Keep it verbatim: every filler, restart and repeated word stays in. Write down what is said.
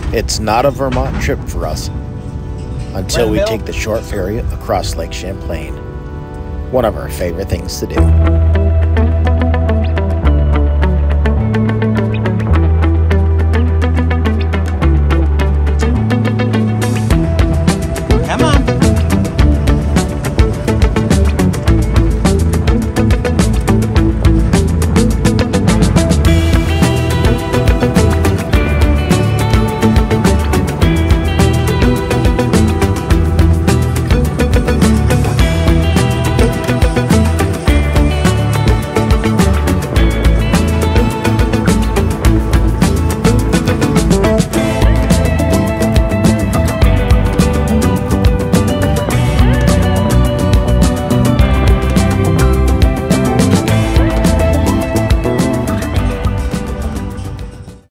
It's not a Vermont trip for us until we take the short ferry across Lake Champlain, one of our favorite things to do.